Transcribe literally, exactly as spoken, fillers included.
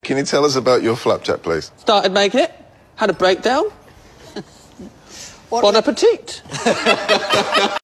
Can you tell us about your flapjack place? Started making it, had a breakdown. Bon appetit.